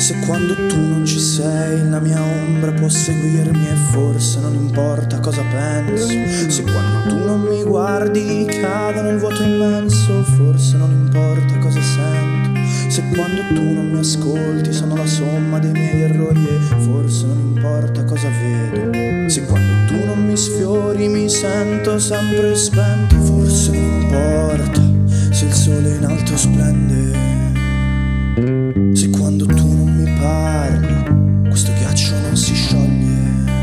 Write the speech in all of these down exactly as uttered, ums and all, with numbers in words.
Se quando tu non ci sei la mia ombra può seguirmi e forse non importa cosa penso. Se quando tu non mi guardi cado nel vuoto immenso, forse non importa cosa sento. Se quando tu non mi ascolti sono la somma dei miei errori e forse non importa cosa vedo. Se quando tu non mi sfiori mi sento sempre spento, forse non importa se il sole in alto splende. Se quando tu non mi parli questo ghiaccio non si scioglie,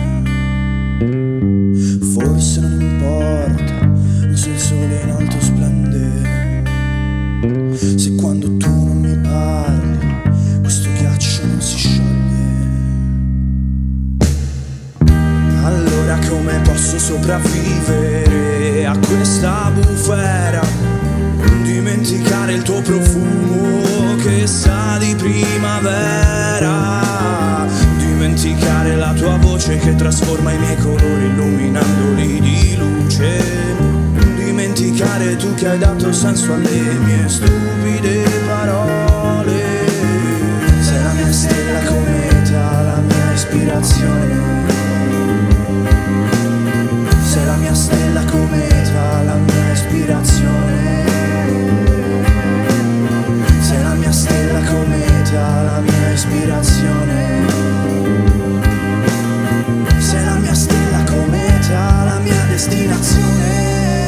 forse non importa se il sole in alto splende. Se quando tu non mi parli questo ghiaccio non si scioglie. Allora come posso sopravvivere a questa bufera? Dimenticare il tuo profumo che sa di primavera, dimenticare la tua voce che trasforma i miei colori illuminandoli di luce, dimenticare tu che hai dato senso alle mie stupide parole. Sei la mia stella cometa, la mia ispirazione. Sei la mia stella cometa, la mia ispirazione. Sei la mia stella cometa, la mia ispirazione. Sei la mia stella cometa, la mia destinazione.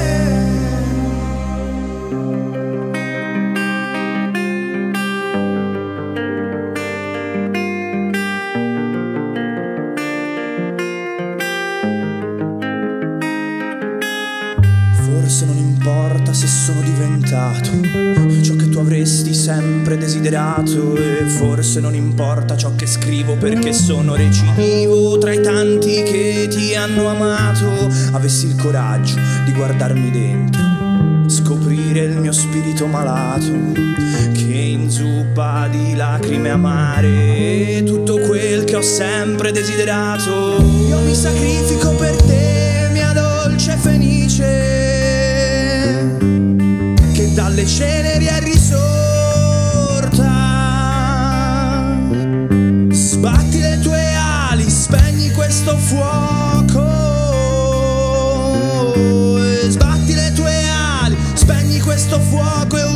Forse non importa se sono diventato ciò che tu avresti sempre desiderato, e forse non importa ciò che scrivo perché sono recidivo tra i tanti che ti hanno amato. Avessi il coraggio di guardarmi dentro, scoprire il mio spirito malato che inzuppa di lacrime amare tutto quel che ho sempre desiderato. Io mi sacrifico per te, mia dolce fenice, che dalle ceneri è risorta. Sbatti le tue ali, spegni questo fuoco, e sbatti le tue ali, spegni questo fuoco e